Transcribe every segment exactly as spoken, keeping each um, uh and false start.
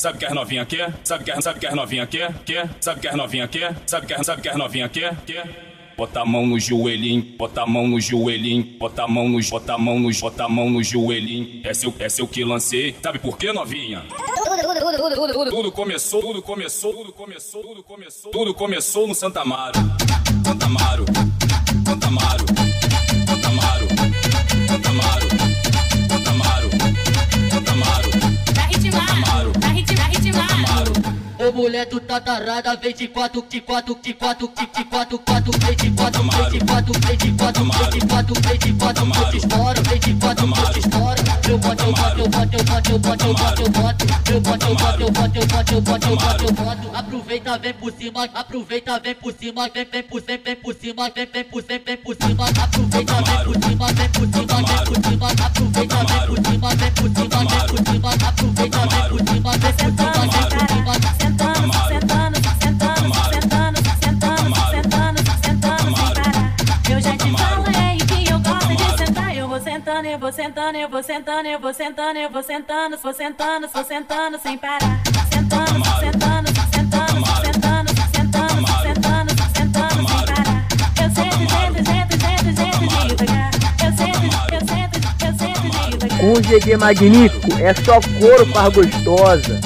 Sabe que as novinha quer? Sabe que sabe que as novinha quer? Quer? Sabe que as novinha quer? Sabe que sabe que as novinha quer? Quer? Bota a mão no joelhinho, bota a mão no joelhinho, bota a mão no, bota a mão no, bota a mão no joelhinho. É seu, é seu que lancei. Sabe por quê, novinha? Tudo começou, tudo começou, tudo começou, tudo começou, tudo começou no Santa Amaro. Santa Amaro, Santa Amaro, Santa Amaro, Santa Amaro, Santa Amaro, Santa Amaro. Tá ritmado, tá ritmado, ritmado. Ô mulher, tu tá tarada, vem de quatro, de quatro, de quatro, de de quatro, quatro, vem de quatro, vem de quatro, vem de quatro, vem de quatro, vem de quatro, eu te estouro, vem de quatro, eu te estouro. Eu boto, eu boto, eu boto, eu boto, eu boto, eu boto, eu boto, eu boto, eu boto, eu boto, eu boto, eu boto, eu boto, eu boto. Aproveita, vem por cima, aproveita, vem por cima, vem, vem por cima, vem por cima, vem, vem por cima, vem por cima. Aproveita, vem por cima, vem por cima, vem por cima. Aproveita, vem por cima, vem por cima, vem por cima. Aproveita, vem por cima, vem por cima, vem por cima. Sentando, sentando, sentando, sentando, sentando, sentando, sentando sem parar. Eu já te falei que eu gosto de sentar. Eu vou sentando, eu vou sentando, eu vou sentando, eu vou sentando, eu vou sentando, vou sentando, vou sentando sem parar. Sentando, sentando, sentando, sentando, sentando, sentando, sentando sem parar. Eu sento, sento, sento, sento, sento devagar. Eu sento, eu sento, eu sento devagar. Com o G G Magnífico é só couro para gostosa.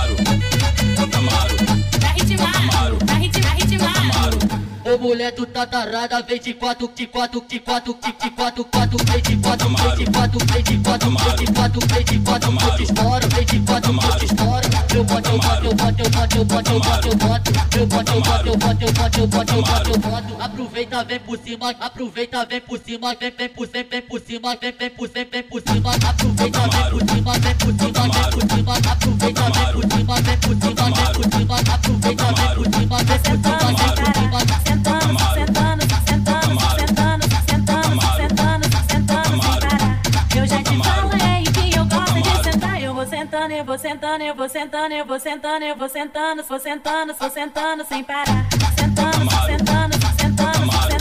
Ô mulher, tu tá tarada, vem de quatro, de quatro, de quatro, de de quatro, quatro, vem de quatro, vem de quatro, vem de quatro, vem de quatro, vem de quatro, eu te estouro, vem de quatro, eu te estouro. Eu boto, eu boto, eu boto, eu boto, eu boto, eu boto, eu boto, eu boto, eu boto, eu boto, eu boto, eu boto, eu boto, eu boto. Aproveita, vem por cima, aproveita, vem por cima, vem, vem por cima, vem por cima, vem, vem por cima, vem por cima. Aproveita, vem por cima, vem por cima, vem por cima. Aproveita, vem por cima, vem por cima, vem por cima. Aproveita, vem por cima, vem por cima, vem por cima. Sentando, sentando, sentando, sentando, sentando, sentando, sentando sem parar. Eu já te falei que eu gosto de sentar. Eu vou sentando, eu vou sentando, eu vou sentando, eu vou sentando, eu vou sentando, vou sentando, vou sentando sem parar. Sentando, sentando, sentando, sentando.